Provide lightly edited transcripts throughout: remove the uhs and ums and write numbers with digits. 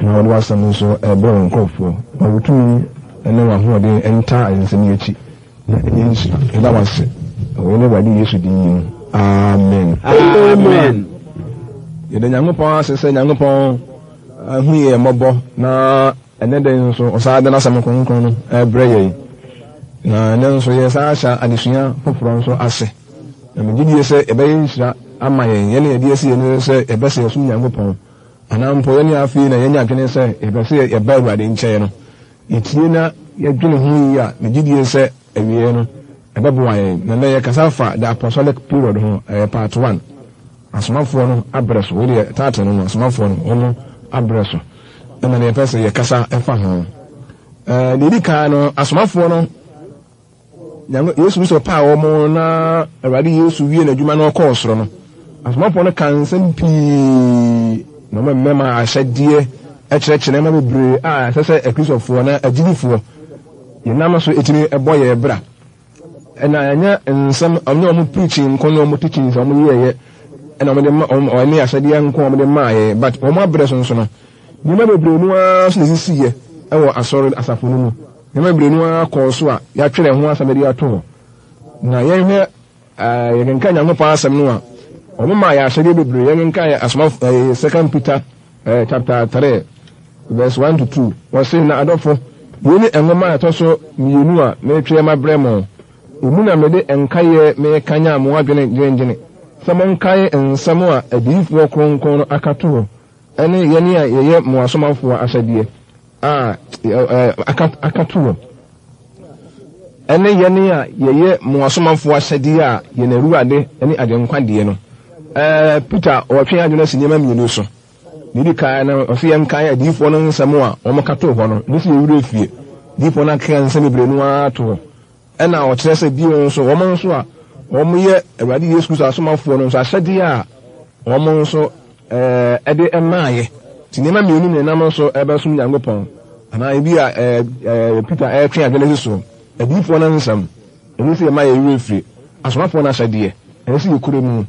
na wɔde wasɛm nso ɛbrɛ wɔn nkurɔfoɔ ma wotumi ɛne wɔahoɔden ɛnta ayɛnsɛm yi akyi na ɛnyɛ nhyira ɛda wase wɔyɛ ne Awurade Yesu din mu amen amen. yɛda Nyankopɔn ase sɛ Nyankopɔn ahu yɛ mmɔbɔ na ɛnɛ dɛ nso ɔsaa de n'asɛm kronkron no ɛbrɛ yɛn na ɛnɛ nso yɛ saa ahyɛ adesua foforɔ nso ase na megye die sɛ ɛbɛyɛ nhyira ama yɛne yɛde asi yɛne sɛ ɛbɛsɛ yɛsom Nyankopɔn anaa mpo yɛne afei na yɛnyɛ adwene sɛ yɛbɛsɛ yɛba Awurade nkyɛn no yɛtie na yɛdwene ho yi a megye die sɛ awie no ɛbɛboa yɛn na nɛ yɛkasa fa the apostolic period ho part 1 asomafoɔ no abrɛ so wodeɛ taate no asomafoɔ no ɔno abrɛ so ɛna ne yɛpɛ sɛ yɛkasa ɛfa ho deɛ di kan no asomafoɔ no Yesu Kristo paa wɔn na Awurade Yesu wie n'adwuma na ɔkɔɔ soro no asomafoɔ no ka nsɛm pii na ɔma mmɛma ahyɛdeɛ ɛkyerɛkyerɛ ma bebree a ɛsɛ sɛ akristofoɔ na agyidifoɔ yɛnam so ɛtumi ɛbɔ yɛ bra ɛna ɛnyɛ nsɛm ɔne ɔmo preaching nko ne ɔmo teaching sɛ ɔmo yɛyɛ ɛna ɔmo de ma ɔne ahyɛdeɛ nko ɔmo de maa yɛ but ɔmo abrɛ so nso no nneɛma bebree no ara so na esisi yɛ ɛwɔ asɔre asafo no mu nneɛma bebree no ara kɔɔ so a yɛatwerɛ ho asɛm de ato hɔ na yɛhwɛ yɛkenka Nyankopɔn asɛm no a ɔmo maa yɛ ahyɛdeɛ bebree yɛkenka yɛ asoma 2 Peter chapter 3 verse 1 to 2 wɔse na adɔfo yɛne ɛnwoma a ɛtɔ so mmienu a metwerɛ ma brɛ mo emu na mede nkaeɛ mekanya mo adwene gyenegyene sɛ monkae nsɛm a adiyifoɔ kronkron no akato hɔ ɛne yɛne a yɛyɛ mo asomafoɔ ahyɛdeɛ a akato hɔ ɛne yɛne a yɛyɛ mo asomafoɔ ahyɛdeɛ a yɛn Awurade ne agyenkwadeɛ no Peter ɔtwe adwene si nneɛma mmienu so nidi kan no ɔsɛ yɛnkae adiyifoɔ no nsɛm a wɔn kato hɔ no ne sɛ yɛwura fie adiyifoɔ no aka nsɛm bebree no ato hɔ ɛna ɔkyerɛ sɛ bio nso wɔn nso a wɔn yɛ Awurade Yesu Kristo asomafoɔ no nso ahyɛdeɛ a wɔn nso ɛde ɛmaayɛ ti nneɛma mmienu na ɛnam nso ɛbɛsom Nyankopɔn anaa ebi a Peter ɛtwe adwene so adiyifoɔ no nsɛm ɛne sɛ yɛma yɛwura fie asomafoɔ no ahyɛdeɛ ɛne sɛ yɛkura mu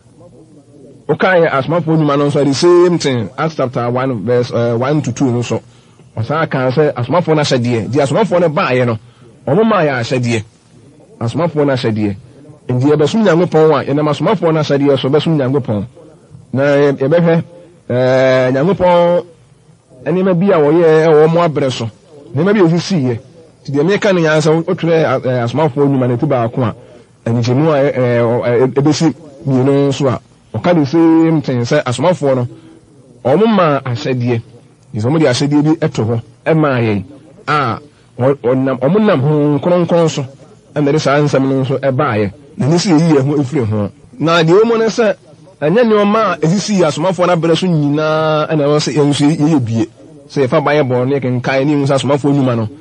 okaye asomafoɔ nnwuma no nso the same thing Acts chapter 1 verse 1 to 2 no so ɔsaa ka sɛ asomafoɔ no ahyɛdeɛ di asomafoɔ no baayɛ no ɔmo maa yɛ ahyɛdeɛ asomafoɔ no ahyɛdeɛ nti yɛbɛsom Nyankopɔn a yɛnam asomafoɔ no ahyɛdeɛ so bɛsom Nyankopɔn na yɛbɛhwɛ Nyankopɔn nneɛma bi a wɔyɛ ɛwɔ ɔmo abrɛ so nneɛma bi a ɛsisiiɛ nti deɛ meka no nyansa wotwerɛ asomafoɔ nnwuma no ti baako a anikyɛmu a ɛbɛsi mmienu nso a ɔka the same thing sɛ asomafoɔ no ɔmo maa ahyɛdeɛ yɛsɛ ɔmo de ahyɛdeɛ bi ɛto hɔ ɛmaa yɛn a ɔmo nam ho kronkron so ɛna de saa nsɛm no nso ɛbaayɛ na ne sɛ yɛyi yɛn ho ɛfiri ho na deɛ ɔmo ne sɛ ɛnyɛ nneɛma a ɛsisi asomafoɔ no abrɛ so nyinaa ɛna ɛwɔ sɛ yɛn nso yɛyɛ bie sɛ yɛfa ban yɛ bɔ ne yɛkenkae ne yɛhu sɛ asomafoɔ nnwuma no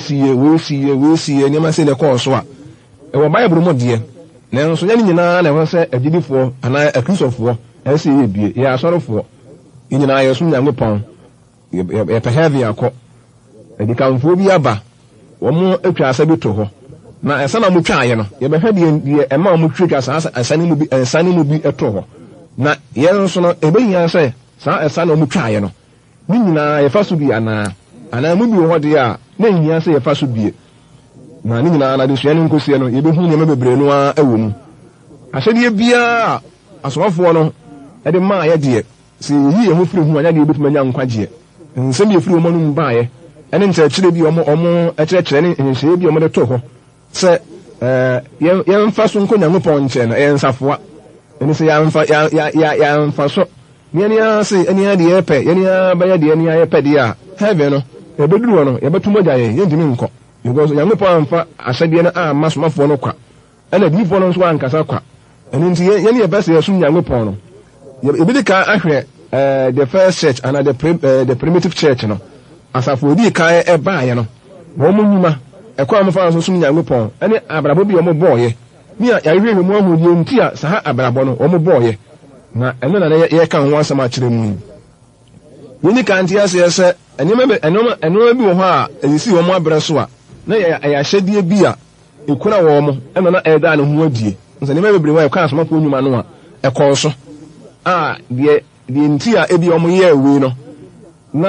wɔɔsie nneɛma sɛ ne kɔɔ so a ɛwɔ Bible mu deɛ nanso yɛn nyinaa na ɛwɔ sɛ agyidifoɔ anaa akristofoɔ ɛwɔ sɛ yɛyɛ bie yɛ asɔrefoɔ yɛn nyinaa yɛsom Nyankopɔn yɛpɛ heaven akɔ adikanfoɔ bi aba wɔn atwa asa bi to hɔ na ɛsa na mo twaayɛ no yɛbɛhwɛ deɛ ɛma mo twitwa saa ɛsa ne mu bi ɛto hɔ na yɛn nso no ɛbɛyia sɛ saa ɛsa na mo twaayɛ no ne nyinaa yɛfa so bi anaa mo bi wɔ hɔ deɛ a na nyinaa sɛ yɛfa so bie na ne nyinaa na de sua ne nkosie no yɛbɛhu nneɛma bebree no a ɛwɔ mu ahyɛdeɛ biara asomafoɔ no ɛde maa yɛ deɛ sɛ yɛyi yɛn ho firi ho anya deɛ yɛbɛtumi anya nkwagyeɛ nsɛm yɛfiri wɔn no mu baayɛ ɛne nkyerɛkyerɛ bi ɔmo ɛkyerɛkyerɛ ne nhyehyɛeɛ bi ɔmo de to hɔ sɛ yɛmfa so nkɔ Nyankopɔn nkyɛn no ɛyɛ nsafoa ɛne sɛ yɛamfa so nneɛnea sɛ ɛnea deɛ yɛpɛ yɛnea bɛyɛ deɛ ɛnea yɛpɛ deɛ a heaven no yɛbɛduru hɔ no yɛbɛtum agya yɛntumi nkɔ because Nyankopɔn amfa ahyɛdeɛ no amma somafoɔ no kwa ɛna diifoɔ no nso ankasa kwa ɛno nti yɛne yɛbɛsɛ yɛsom Nyankopɔn no yɛbɛdi ka ahwɛ the first church and the primitive church no asafo odi ka ɛbaayɛ no wɔn mu nnwuma ɛkɔ a fa so som Nyankopɔn ɛne abrabɔ bi wɔn bɔɔyɛ ni a yɛhwɛ mu ahu deɛ nti a saa abrabɔ no wɔn bɔɔyɛ na ɛno na yɛka ho asɛm akyerɛ mu yɛni ka nti asɛ sɛ ɛnoma bi wɔ hɔ a ɛsisi wɔn abrɛ so a na yɛahyɛdeɛ bi a ɛkura wɔn mo ɛna na ɛda ne ho adie nsa nneɛma bebree wɔ ɛkɔ asomafo nnwuma no a ɛkɔɔ so a deɛ nti a ebi wɔn yɛ awie no na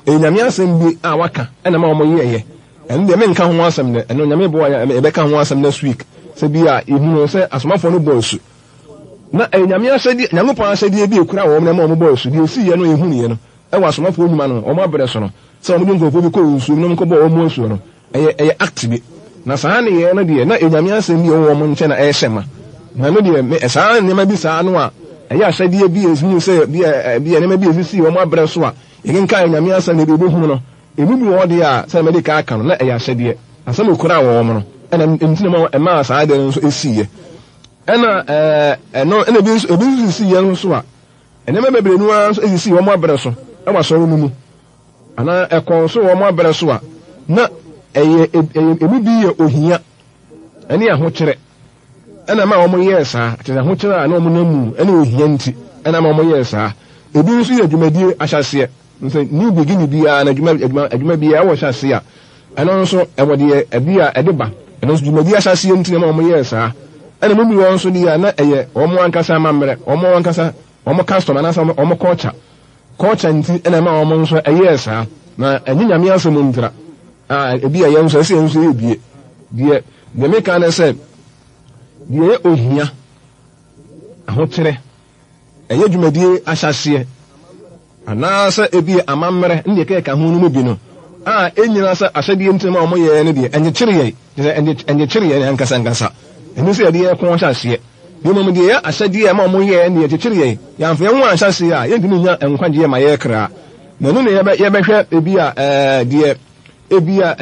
enyame asɛm bi a waka ɛna ma ɔmo yɛyɛ ɛno deɛ menka ho asɛm ne ɛno nyame bo ɛbɛka ho asɛm next week sɛ bi a ehunu sɛ asomafo no bɔ asu na enyame ahyɛde Nyankopɔn ahyɛde bi ekura wɔn na ma ɔmo bɔ asu deɛ esi yɛ no ehunu yɛ no ɛwɔ asomafo nnwuma no ɔmo abrɛ so no sɛ ɔmo de nkurɔfo bi kɔ nsuo no ɔmo kɔbɔ ɔmo asu no ɛyɛ act bi na saa ne yɛ no deɛ na enyame asɛm bi ɔwɔ ɔmo nkyɛn na ɛhyɛ ma na no deɛ saa nneɛma bi saa no a ɛyɛ ahyɛde bi esinu sɛ bi nneɛma bi esisi ɔmo abrɛ so a yɛkenka enyame asɛm na bi ebɛhu no ebi bi wɔ de a sɛ mɛde ka aka no na ɛyɛ ahyɛdeɛ asɛm ekura wɔ ɔmo no ɛna ntina ma ɛma saa de nso esiye ɛna ɛno ɛna ebi nso si yɛ nso a ɛnɛma bebree no nso esisi wɔn abrɛ so ɛwɔ asɔre no mu ana ɛkɔn so wɔn abrɛ so a na ɛyɛ ebi bi yɛ ohia ɛne ahokyerɛ ɛna ma wɔn yɛ saa kyerɛ ahokyerɛ a na wɔn nam mu ɛne ohia nti ɛna ma wɔn yɛ saa ebi nso yɛ dwumadie ahyɛseɛ nso new beginning biara na adwuma biara ɛwɔ hyɛseɛ a ɛno nso ɛwɔ deɛ ɛbi a ɛde ba ɛno nso dwumadie ahyɛseɛ nti na ma wɔn yɛ saa ɛna mo bi wɔn nso deɛ na ɛyɛ wɔn ankasa amammerɛ wɔn ankasa wɔn customer na wɔn culture nti ɛna ma wɔn nso ɛyɛ saa na ɛnyɛ nyame asɛm ntra ebi a yɛn nso ɛsɛ nso yɛ bie deɛ meka ne sɛ deɛ yɛ ohia ahokyerɛ ɛyɛ dwumadie ahyɛseɛ anaasɛ ebi amammerɛ ne deɛ kɛka ho no mu bi no enyina sɛ ahyɛdeɛ nti ma wɔn yɛ no deɛ ɛnyekyere yɛ ankasa ɛno sɛ yɛde yɛ kɔn hyɛseɛ yɛmom deɛ yɛ ahyɛdeɛ ma wɔn yɛ ne yɛkyekyere yɛ yɛamfa yɛn ho ahyɛseɛ a yɛntumi nya nkwagyeɛ ma yɛ kra na no ne yɛbɛhwɛ ebi a deɛ ebi a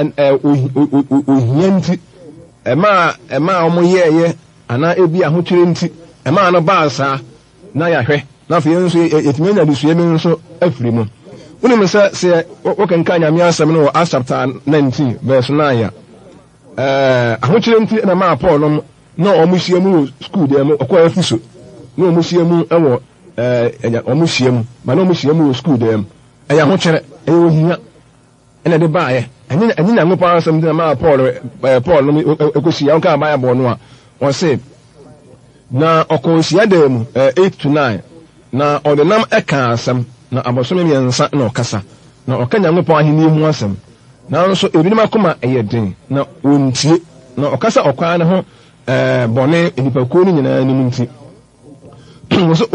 ohia nti ɛma wɔn yɛɛyɛ anaa ebi ahokyerɛ nti ɛma no baa saa na yɛahwɛ na afei nso yɛtumi anya adesua bi nso afiri mu wonim sɛ wokenka nyame asɛm no wɔ Acts chapter 19 verse 9 a ahokyerɛ nti na maa Paul nom na ɔmo hyia mu wɔ school dɛ mu ɔkɔ Efeso na ɔmo hyia mu ɛwɔ ɔmo hyia mu ma na ɔmo hyia mu wɔ school dɛ mu ɛyɛ ahokyerɛ ɛyɛ ohia ɛna de baayɛ ɛnyɛ Nyankopɔn asɛm nti na maa Paul nom ɛkɔhyia ɔka Bible no a ɔse na ɔkɔ hyia dɛ mu 8 to 9 na ɔde nam ɛka asɛm na abɔsɔme mmiɛnsa na ɔkasa na ɔka Nyankopɔn ahenni ho asɛm nanso ebinom akoma ɛyɛ den na wɔntie na ɔkasa ɔkwan ne ho bɔne nipakuo no nyinaa nim nti wɔsɛ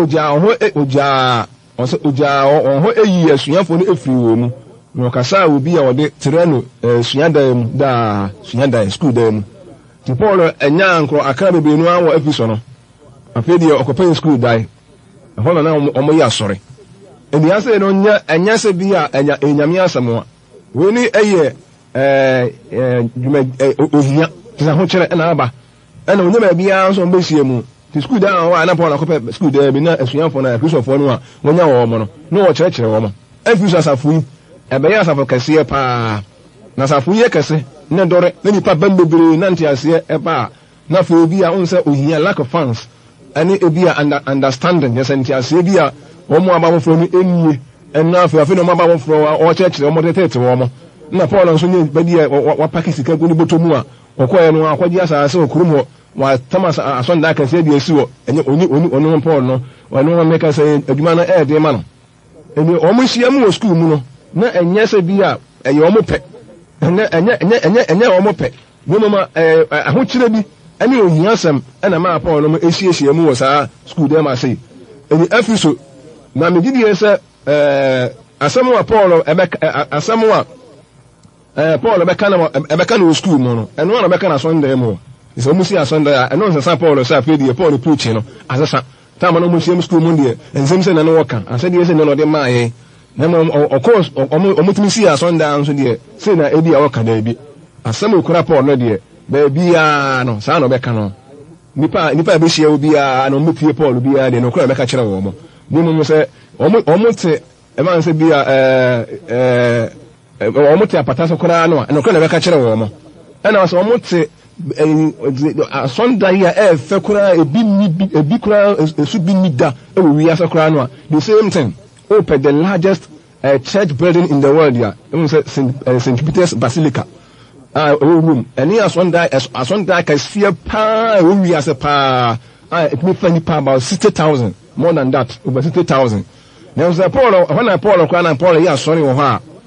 wɔn ho eyi asuafo no efiri wɔn mu na ɔkasa obi a wɔde tere no suadan mu daa suadan school dan mu ti Paul ɛnya nkoro akra bebree no awɔ Efeso no afei deɛ ɔkɔpɛ school dan ɛhɔ na ɔmo yɛ asɔre ɛniasɛ no ɛnya sɛ bi a ɛnyame asɛm a wei ni ɛyɛ ohia tisa ho kyerɛ ɛna aba ɛna onyɛ baabiara nso ɔmbɛhyia mu ti school dan a na Paul akɔpɛ school dan bi na asuafoɔ na Kristofoɔ no a wɔnya wɔn mo no na wɔkyerɛkyerɛ wɔn Efeso asafo yi ɛbɛyɛ asafo kɛseɛ paa na asafo yi yɛ kɛse ne dɔre ne nipa bɛn bebree nante aseɛ ɛba na afei bi a ɔnsɛ ohia lack of funds ɛne ebi a understanding yɛsɛ nte aseɛ bi a wɔn mo aba foforɔ no enie ɛna afei na wɔn aba foforɔ a ɔkyerɛkyerɛ wɔn tɛtɛtɛ wɔn na Paul nso nye bɛdi a wapaki sika gu ne bɔtɔ mu a ɔkɔɛ no akɔgye asase wɔ kurom hɔ watam asɔnda akɛseɛ bi esi hɔ ɛnyɛ oni Paul no ɔno wɔn mɛka sɛ adwuma no ɛɛde ma no ɛni wɔn hyia mu wɔ school mu no na ɛnyɛ sɛ bi a ɛyɛ wɔn pɛ ɛnyɛ wɔn pɛ wɔn ma ahokyerɛ bi ɛne ohia asɛm ɛna maa Paul no ehyiahyia mu wɔ saa school dɛm ase ɛni Efeso na megidie sɛ asɛm a Paul bɛka no wɔ school mu no ɛno na bɛka no asɔnda mu sɛ ɔmo si asɔnda a ɛno nsesa Paul sɛ afei deɛ Paul preaching no asesa taama no ɔmo hyia mu school mu deɛ nsɛm sɛ nane wɔka asɛdeɛ sɛ nane ɔde maayɛ na ɔmo tumi si asɔnda nso deɛ sei na ebi a wɔka daabi asɛm okura Paul no deɛ baabiara no saa na ɔbɛka no nipa a bɛhyia wo biara na ɔmo tie Paul biara deɛ na okura bɛka kyerɛ wɔn mo ne mu sɛ ɔmo te ɛma nsɛ bi a ɔmo te apata so koraa no a na okura bɛka kyerɛ wɔn mo ɛna sɛ ɔmo te asɔnda yi a ɛɛfɛ koraa ebi koraa esu bi ni da ɛwɔ wiase koraa no a the same thing open the largest church building in the world ya ɛmu sɛ St. Peter's Basilica ɛwɔ room ɛne asɔnda kɛseɛ paa ɛwɔ wiase paa ɛtumi fa nipa about 60,000 more than that over 60,000 na sɛ Paul koraa na Paul yɛ asɔre wɔ hɔ a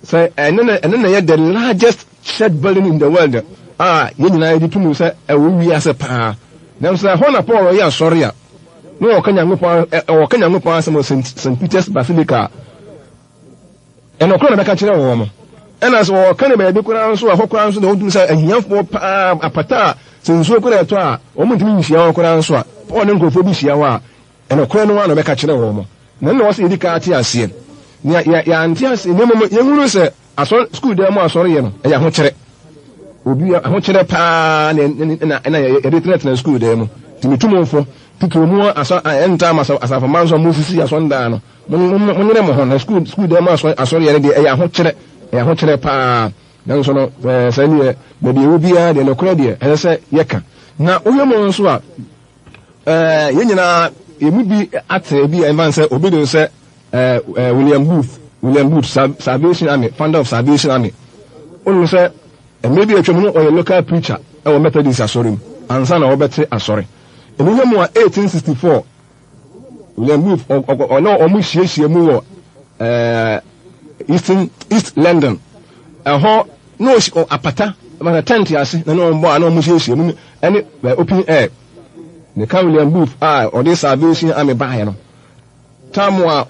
say and then the largest church building in the world yɛnyina yɛde tumu sɛ ɛwɔ wiase paa na sɛ hɔ na Paul yɛ asɔre a no ɔka Nyankopɔn asɛm St. Peter's Basilica ɛna ɔkora na bɛka kyerɛ wɔ mo ɛna sɛ ɔka ne baabi koraa nso a hɔ koraa nso na ɔdum sɛ ahiafoɔ paa apata a sɛ nsuo koraa ɛtɔ a ɔmo ntumi nhyia wɔ koraa nso a Paul ne nkurɔfoɔ bi hyia hɔ a ɛna ɔkora no na bɛka kyerɛ wɔ mo na nna wɔsɛ yɛdi ka ate aseɛ na yɛante aseɛ ne mmom yɛhunu sɛ asɔre school dan mu asɔre yɛ no ɛyɛ ahokyerɛ obi ahokyerɛ paa na yɛde tenatena school dan mu timitumfo tikiro mu ɛnta asafama nso mo sisi asɔndaa no mo nyere mo ho na school dan mu asɔre yɛ de ɛyɛ ahokyerɛ paa nanso no sɛ ne yɛ baabi ɛwɔ biara deɛ nokora deɛ ɛsɛ sɛ yɛka na woyɛ mo nso a yɛn nyinaa emu bi ate bi ɛman sɛ obi de sɛ William Booth Salvation Army founder of Salvation Army onu sɛ maybe atwam no ɔyɛ local preacher ɛwɔ Methodist asɔre mu ansa na wɔbɛte asɔre ɛnu yɛ mu a 1864 William Booth ɔno ɔmo hyiahyia mu wɔ East London ɛhɔ no apata ma tent ase na no ɔmo ana ɔmo hyiahyia mu ɛne open air ne ka William Booth ɔde Salvation Army baayɛ no tamu a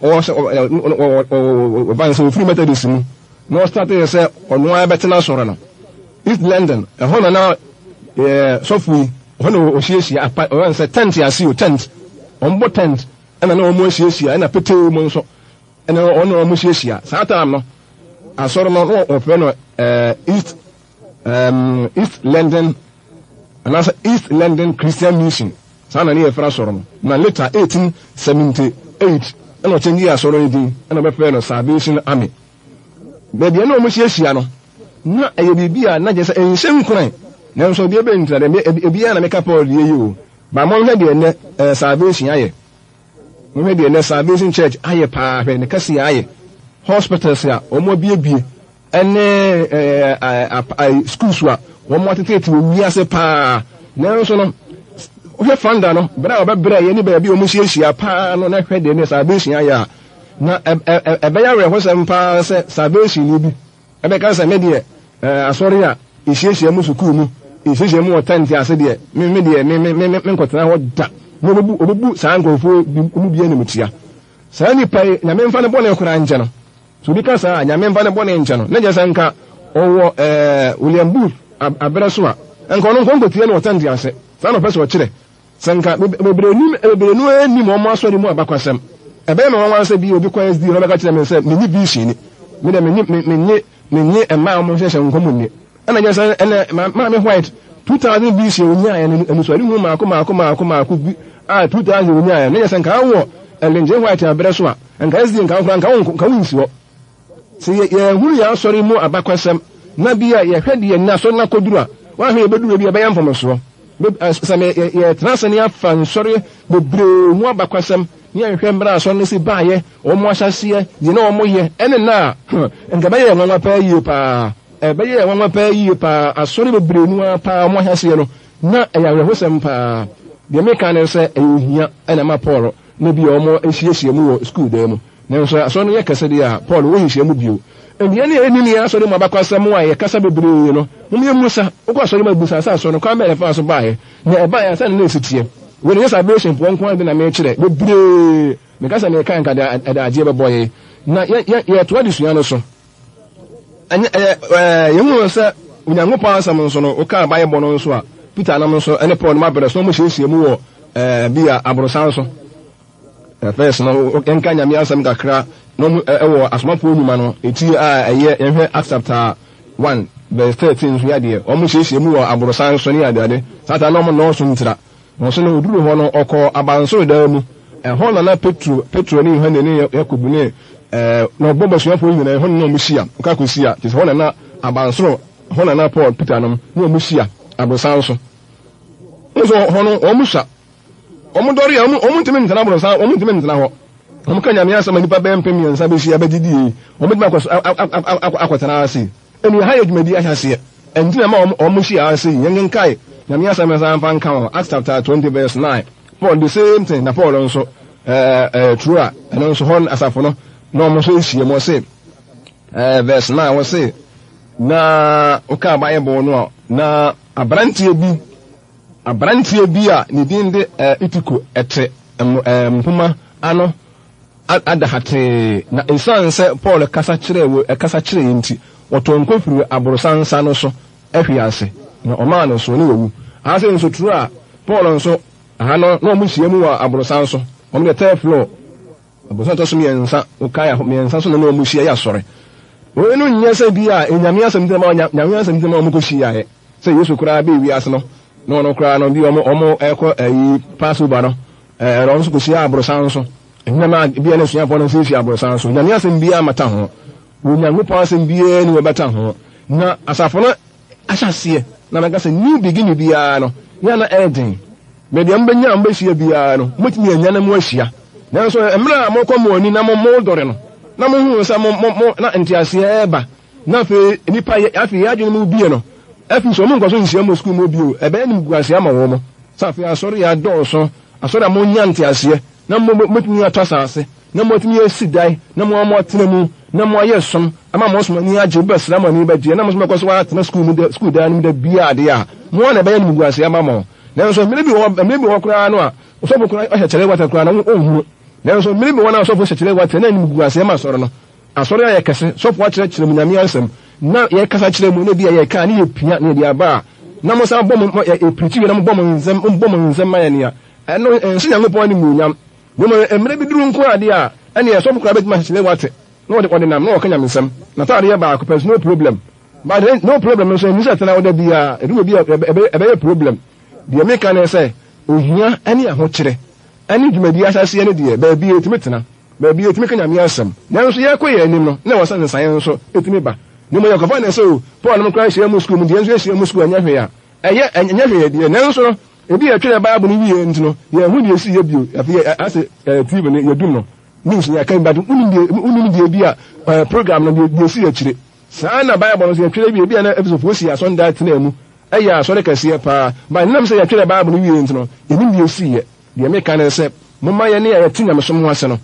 ɔbanse ofiri Methodist mu na ɔstarte sɛ ɔno a bɛtena asɔre no East London ɛhɔ na sɔfo yi ɔhɔ na ɔhyiahyia ɔyɛ sɛ tent ase o tent ɔmbɔ tent ɛna na ɔmo ahyiahyia ɛna petee mu nso ɛna ɔno ɔmo hyiahyia saa time no asɔre no ɔfrɛ no East London anaasɛ East London Christian Mission saa na ne yɛfrɛ asɔre no na later 1878 ɛna ɔkyɛn yi asɔre no din ɛna ɔbɛfrɛ no Salvation Army baabi ɛna ɔmo hyiahyia no na ɛyɛ biribi a na gye sɛ ɛnhyɛ nkuran nanso obi ebe ntura de ebi na meka Paul die yi o ba mo hwɛ de ne Salvation ayɛ mo hwɛ de ne Salvation Church ayɛ paa hwɛ ne kase ayɛ hospitals a ɔmo biebie ɛne schools a ɔmo atetete wɔ wiase paa nanso no hwɛ fanda no bra ɔbɛbrɛ yɛ ni baabi ɔmo hyiahyia paa no na hwɛ de ne Salvation ayɛ a na ɛbɛyɛ awerɛ hɔ sɛm paa sɛ Salvation ni bi ɛbɛka sɛ me deɛ asɔre a ehyiahyia mu sukuu mu ehyiahyia mu wɔ tent ase deɛ me nkɔtena hɔ da na obebu saa nkurɔfoɔ mu bia ne mutia saa nipa yi nyame mfa ne bɔne kora nkyɛ no so bi ka saa nyame mfa ne bɔne nkyɛ no na gye sɛ nka ɔwɔ William Booth abrɛ so a nka ɔno nkɔnkotie no wɔ tent ase saa na ɔpɛ sɛ ɔkyerɛ sɛ nka bebree no anim ɔmo asɔre mu abakwasɛm ɛbɛyɛ ma wɔn sɛ bi obi kɔ SD na ɔbɛka kyerɛ me sɛ menni vision ni me dɛ menni ɛmaa ɔmo hyehyɛ nkɔmɔ ni ɛna gye sɛ ɛnɛ maame White 2000 vision onyaa ɛno ɛnusuade hu maako bi 2000 onyaa ɛno gye sɛ nka awɔ ɛlɛngye White abrɛ so a nka SD nka nkora nka wo nsi hɔ sɛ yɛhuru yɛ asɔre mu abakwasɛm na bi a yɛhwɛ de yɛ nna asɔre na kɔduru a wɔahwɛ yɛbɛduru bi ɛbɛyɛ mfomsoɔ sɛ yɛtena sɛ ne afa nsɔre bebree mu abakwasɛm ne yɛhwɛ mmara asɔre no si baayɛ ɔmo ahyɛseɛ deɛ na ɔmo yɛ ɛne na nka bɛyɛ nwanwa paa yie paa ɛbɛyɛ nwanwa paa yie paa asɔre bebree mu paa ɔmo ahyɛseɛ no na ɛyɛ awerɛhosɛm paa deɛ meka ne sɛ ɛyɛ ohia ɛna ma Paul na bi ɔmo ahyiahyia mu wɔ school dan mu nanso asɔre no yɛ kɛse deɛ a Paul wɔhyia mu bio ɛnneɛ ne ɛni ne asɔre mu abakwasɛm a yɛkasa bebree no mo yɛ musa wokɔ asɔre mu abusa sɛ asɔre no kwan bɛyɛ fa so baayɛ na ɛbaayɛ asɛ ne na ɛsitiɛ wɔn yɛ Salvation pɔ nko de na mekyerɛ bebree mekasa ne kan kada adagye bɛbɔ yɛ na yɛ to adesua no so yɛhu sɛ Onyankopɔn asɛm nso no woka Bible no nso a Peter anam nso ɛne Paul no mabrɛ so no mo hyiahyia mu wɔ bi a aborosan so first no yɛnka Nyame asɛm kakra no ɛwɔ asomafoɔ nnwuma no ɛti a ɛyɛ yɛhwɛ Acts chapter 1 verse 13 so yɛdeɛ ɔmo hyiahyia mu wɔ aborosan so ne adeade sata na ɔmo nɔɔso ntira nso no oduru hɔ no ɔkɔ abansoro daa mu ɛhɔ na Petro ne Yohane ne Yakob ne na ɔbɔ basuafoɔ nyinaa ɛhɔ na ɔmo hyia ɔka kɔsia te sɛ hɔ na abansoro hɔ na Paul Peter nom ne ɔmo hyia aborosan so nso hɔ no ɔmo hyia ɔmo dɔre a ɔmo ntumi ntena aborosan ɔmo ntumi ntena hɔ ɔmo ka Nyame asɛm nipa bɛyɛ mpem mmiɛnsa bɛhyia bɛgyidie ɔmo ntumi akɔtena ase ɛnu ha yɛ dwumadi ahyɛseɛ ɛntina ma ɔmo hyia ase yɛn nkae Nyame asɛm ɛsan fa nka wɔ Acts chapter 20 verse 9 Paul the same thing na Paul nso true a ɛno nso hɔ asafo no na ɔmo nso ahyia mu ɔse verse 9 was say na oka Bible no na abrantie bi a ne din de itiko ete mpuma ano adahate na ensan se Paul kasa kire yinti wotonko firi aborosansa no so ahwi ase na oma no so ne wewu ase nso tru a Paul nso aha no na omuhie mu wa aborosanso om de third floor aborosanso so miensa okaya miensa so na omuhie ya sore we no nyese bi a enyame asem de ma nyame asem de ma omukohia ye se Yesu kura be wi ase no kura no bi omo eko ayi Passover no ro nso kohia aborosanso nyama bi ene suya pon nso fi aborosanso nyame asem bi amata ho nyame pa asem bi ni we beta ho na asafo no ahyase na mega se new beginning bi a no ya na ending me de ambenya ambehia bi a no mutimi anya na mu ahia na so emra amokọ oni na mo dore no na mo hu sa mo na entiase eba na fe nipa afi ya dwene mu bie no afi so mo nkoso nhia mo school mo bio ebe ni guase ama wo mo sa fe asori ya dọọso asori mo nya entiase na mo mutimi atwasa ase na mo timi esidai na mo tena mu na mo ayesom ama mo so ni age besra mo ni badie na mo so koso wa tena school da ni da bia ade a mo na be ni guase ama mo na so mmiri bi wo kura no a so bo kura o kyere wata kura na ohuru na so mmiri bi wo na so bo kyere wata na ni guase ama soro no asoro ya kese so po kyere munyame ansem na ye kasa kyere mu na bi ya ka ni ye pia na di aba na mo sa bo mo e preach na mo bo mo nzem ma ya ni a eno enso nyame po ni munyam mo mmiri bi duru nko ade a ene ye so bo kura be ma kyere wata no de nam no kanya nsem na ta ade ba ko pes no problem but no problem so ni sa tana oda bi a edu bi ebe problem de me kan say ohia ani ahokyere ani dwumadi asase ne de ba bi etimi tena ba bi etimi kanya me asem na so ye koye anim no na wasa nsan so etimi ba ni mo yakofa na so Paul no kra hye mu school mu de enso hye mu school anya hwe ya anya hwe de na so no ebi ya twere Bible ni wie ntino ye hu de esi ye bio afi ase TV ne yedum no news ya kan ba unim de bi a program no de esi ya kire saa na Bible no se twere bi na episode fosi ya Sunday tena mu aya so de kase pa ba nam se ya twere Bible ni wie ntino enim de esi ye de me kan se momma ye ne ya tinya mesom ho ase no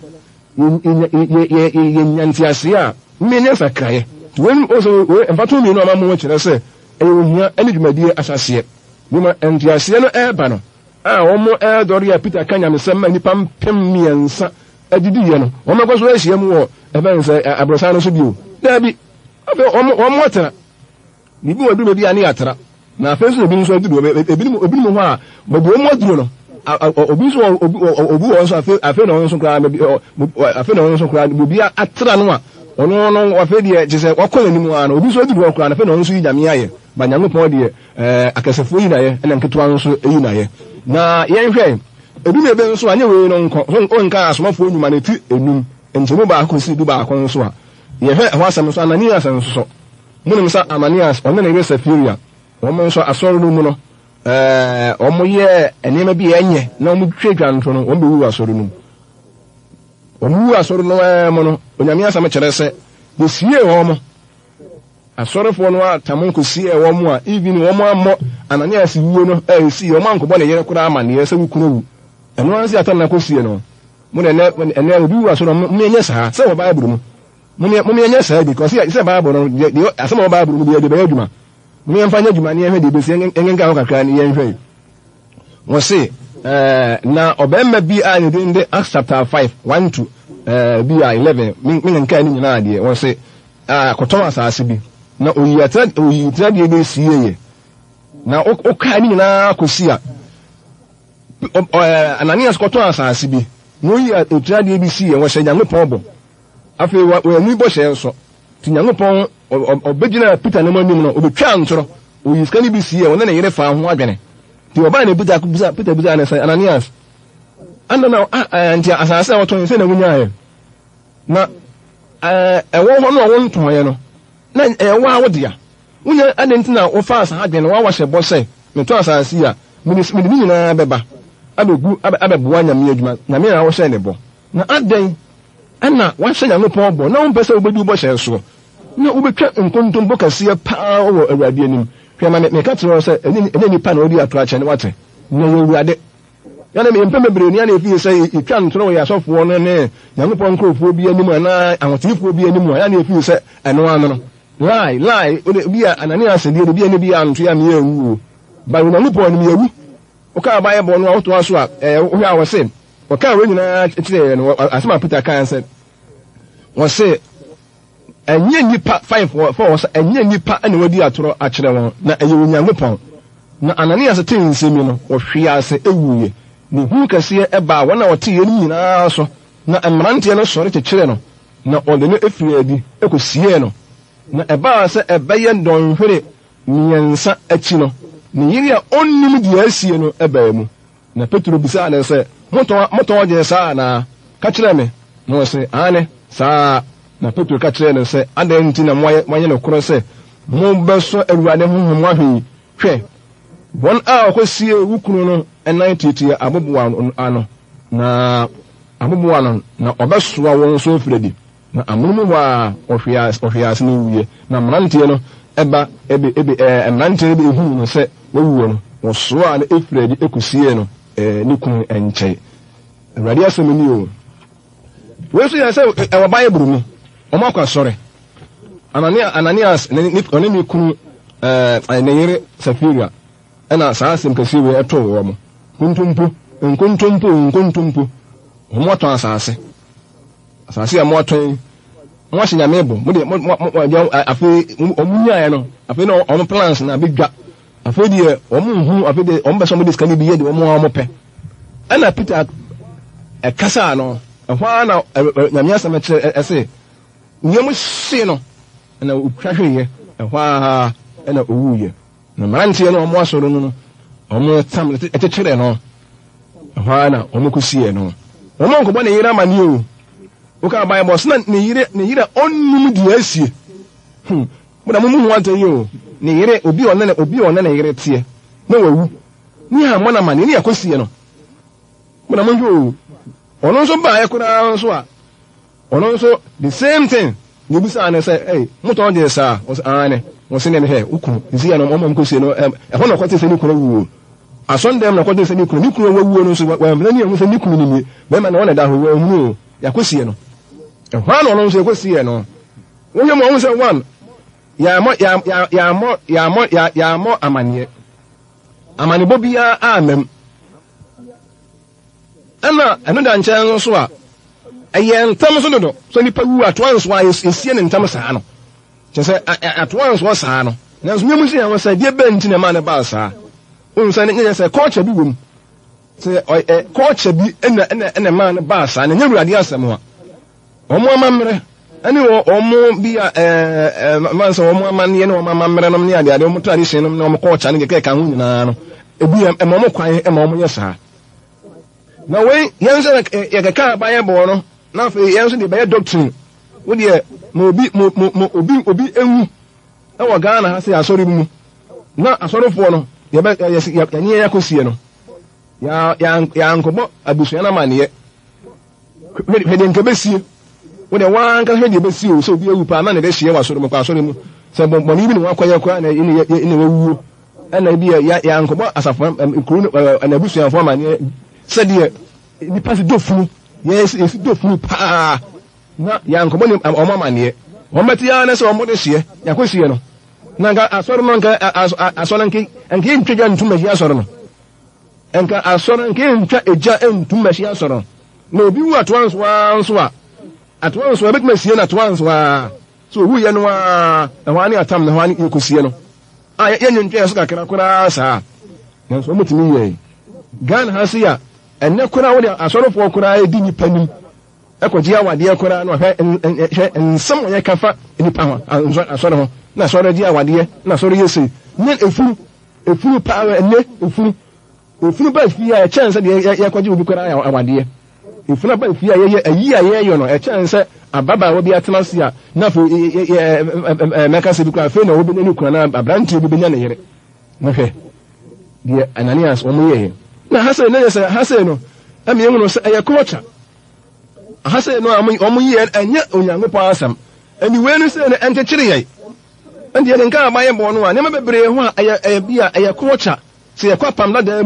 ye nyantiase a me ne sakraye when also emfato mi no amamo kire se ohia ani dwumadie asase nima ntiase no eba no a omo dori ya Peter kanya mesem ma nipa mpem miensa adidi ye no omo kwaso ahia mu wo ebe nse abrosa no so bio da bi abe omo tara bibi wadu me bi ani atara na afenso obi nso aduru obi mu ho a bobi omo aduru no obi so obi wo nso afe no nso kra afe no nso kra bobi atara no a ono no afe de je se wakọ animu a no obi so aduru okra na afe no nso yame aye ba nyango pon de akasefo yi na ye na nketwa nso eyi na ye na yenhwe ebi me be nso anya we no nka asomafo nyuma na ti enum enjemu ba akosi du ba akon nso a ye hwe ho asem nso Ananias nso so munim sa Ananias ono na ebe Safiria omo nso asoro no mu no omo ye enema bi enye na omo twedwa nto no omo be wu asoro no omo wu asoro no mo no onyame asam kyere se ye sie omo asorefo no atamon ko sie omo a even omo ammo Ananias wuo no sie omo ankobọ na yere kura ama ne se wukunu wu eno ansi atam na ko sie no mo ne obi wu asoro mo enye saa se wo Bible mu mo enye saa because se Bible no de asem wo Bible mu de be adwuma mo yemfa nya adwuma ne ehwe de be sie engenga ho kakra ne yenhwe wo se na obemma bi a ne de Acts chapter 5 1 to bi a 11 min nka ni nyina ade wo se koton asase bi na oyitra bi be sieye na oka ni nyina kosi a Ananias koton asase bi no yi oyitra bi sieye wo hye nyango pon bo afi wo ni bo hye so ti nyango pon obegina Peter ne manim no obetwa ntoro oyi skani bi sieye wo na yere fa ho adwene ti oba na Peter buza na Ananias anda na anti asase wo ton se na wunya na ewo ho no won ton ye no na ewa awodia wunya adentina wo fa asa adwene wa wahye bo se me to asase a me nyina beba abegu abeboa nyame adwuma nyame na wo hye ne bo na aden ana wahye nyame pon bo na wo pese obedu bo hye so na wobetwa nkontom bo kase pa wo awurade anim hwe ma me ka tro se ene nipa na odi ato ache ne wate na wo awurade yana me mpem bebre ni ana efi say etwa ntoro ya asofo no ne Nyankopɔn nkrofo bi anim ana ahotifo bi anim yana efi say eno ano no lie bi Ananias de bi ani bi anto ya me awu ba Nyankopɔn ni awu o ka Bible no auto aso a o hwa wo say o ka we nyina kire no asema Peter kan say wo say enye nipa 5 enye nipa ene wadi atoro akire won na eye Nyankopɔn na Ananias te nsemi no wo hwe ase ewuye ni hu kase eba wona wote ye nyina so na emrante no sore kekere no na ode no efiri adi ekosie no na eba se ebeye ndonhwere miensa achi no ni yiri a onnim di asie no eba mu na Petro bisa na se moto je sa na ka kire me no se ane sa na Petro ka kire no se adanti na moye no koro se mo beso awurade honhom ahwe hwe bon a okosie wukunu no enan titi aboboa ano na aboboa no na obesoa won so fredi na amunumu wa ohwias ni wiye na mrantie no eba mrantie be ehu no se wawuo no wosoa na efredi ekusie no ni kun enche awurade asemi o weso ya se e Bible mu omakwa sore Ananias ne onemi kunu ne yere Safira ana saasem kasi we eto wo mo nkuntumpo moto asase ya moto mo hye nyamebo mo de afi omunya ya no afi no omo plans na bigwa afi de omo afi de omo beso mo de skani biye de omo pe ana Peter kasa no hwa na nyamia sama kire ese nyemu hye no na utwahweye hwa na owuye na mrantie no omo asoro no omo tam etekere no hwa na omo kusie no omo nkobo ne yira mani o ka Bible sna ne yira onnum di asie mo da mo mu wanta yi o ne yire obi onne ne yire tie na wawu ni ha mo na mani ne yakosie no mo da mo njo ono nso ba ekura nso a ono nso the same thing ni bisa na say hey moto je sa ane wo se ne me he ukun isi ya no mo nkosie no ho na kwate se ni kura wuo asondem na kwate se ni kura wawu no nso wa mna ni se ni kunu ni be ma na wona da ho wa hunu yakosie no hwa no nso yakosie no wo ye mo se one ya mo amani bobia amem ana eno da nchen nso a ntam so dodo so nipa wu atwanso a esie ne ntam saa no kyese atwanso saa no na nso nyemu sia wasa die benti na ma ne ba saa unsa ne nyese culture bi wom se culture bi ena ma ne ba saa na nyewurade asem ho omo amamre ani wo omo bi man so omo amane ne omo amamre no ne ade omo tradition no ne omo culture ne keka ho nyina no ebi omo kwan omo yesa na we yense ye ka Bible no na fe yense de be doctrine wo de obi enwu e wo Ghana ha se asori mu na asorofo no ye be ye yakosie no ya nkobo abusua na mane ye hwede nke besie wo de wan ka hwede besie o so obi ewu pa na ne de hye wa asori mu kwa asori mu se bo ni bi ne wakwanya kwa na ine wawu ana bi ya nkobo asafo kuru na abusua fo mane sede ni pass dofunu yes dofunu pa na ya nkomo ni omamane o meti ya na se o mo de hye yakosie no na ga asoro no nka asoro nki enki ntwa ntuma hye asoro no enka asoro nki ntwa eja ntuma hye asoro na obi wu atwanso atwanso ebetuma sie na atwanso so wu ye no hwani atam na hwani yakosie no ye ntwa yaso kakra kura sa na so mutimi ye Ghana hasia enne kura wo de asorofo kura edi nipa nim ekoji awade kura no hwe ensem ye kafa nipa ho asoro ho na asoro di awade na asoro yesi ne efuru pa enne efuru ba fia e chance de ye kwaji obi kura awade efuru ba fia ye ayi aye no e chance ababa wo bi atemasia na fo meka se bi kura fe na wo bi ne kura na abranti bi benya ne yere na hwe de Ananias wo mo ye na hase ne yesa hase no emi enwo no se culture hase no omuyi enye Onyankopɔn asam eni we no se ne entekere yai ende ye nka amaye bo no a ne mabebre ho a bia culture se ye kwapam na da mu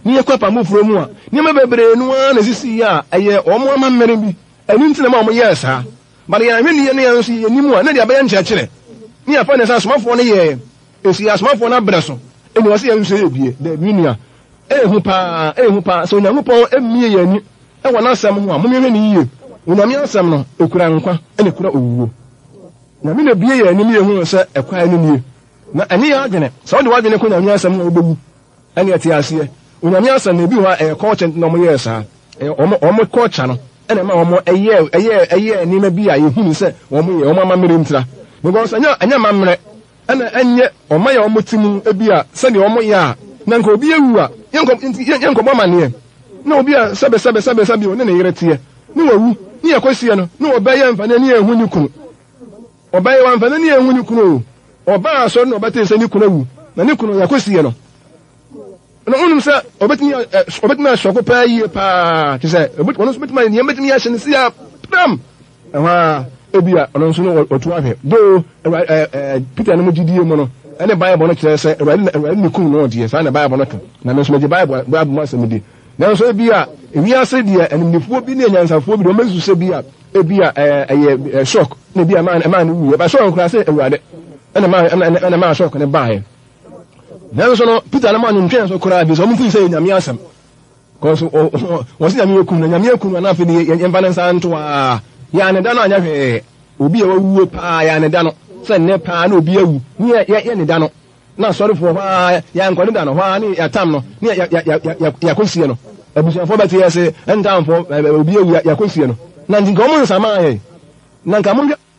ni ye kwapa mo furo mu a ni ma bebre no a na sisi ya eye omo ama mmere bi enu ntina ma mo ye sa bale ya hwe ni ye ne ya nso ye ni mu a na dia ba ye nkyekere ni afa ne sa somafo ne ye esi asomafo na breso eni wase ye nso ye bie da bi nua ehu pa so Nyankopɔn emie ye ni e wona asɛm ho a mo mehwe ni yiye Onyame asɛm no ekura nkwa ene kura owuo na me na bie ye ni me hu sɛ ekwa ni nie na ene ya adwene sɛ wode wadwene ko Nyame asɛm no obewu ene ati ase Onyame asɛm na bi ho a culture no mo ye sa omo culture no ene ma omo eye ni ma bi a ye hu sɛ omo ye omo ama mere ntira because anya ma mere ene enye omo ya omo timu ebi a sɛ de omo ya na nka obi ewu a yenko bɔ mane na obi a sɛbe o ne yere tie ne wawu ne yakosie no ne obɛyɛ mfane ne ehu ni kunu obɛyɛ wa mfane ne ehu ni kunu ɔba asɔre na ɔbɛte sɛ ni kunu wu na ne kunu yakosie no na onum sɛ obɛtumi asɔko paa yie paa te sɛ ɔno nso betumi ne yɛbɛtumi ahyɛ ne sia pram ɛhɔ ebia ɔno nso no ɔto ahwɛ do Peter no mo gidie mu no ene Bible no kyerɛ sɛ Awurade ne kum no ɔdeɛ saa na Bible no ka na me nso me Bible mo asɛm di na nso ebia ewiase deɛ animnifoɔ bi ne nyansafoɔ bi de ɔmasu sɛ bia ebia ɛyɛ shock ne bia man no wu ba shock kura sɛ Awurade ene ma shock ne baaɛ na nso no Peter na man ntwɛn so kura bi so ɔmo fi sɛ Nyame asɛm kɔso wɔsi Nyame kum na Nyame kum na afi ne yɛmfa ne nsa nto a ya ne da no anya hwɛ obi a wawu paa ya ne da no sɛ ne paa na obi awu ni ye ne da no na sɔrefo ha ya nkɔne da no ha ne yatam no ne ya kosie no abusuafo bɛte yɛ sɛ entamfo obi awu ya kosie no na nka ɔmo nsama ayɛ na nka mo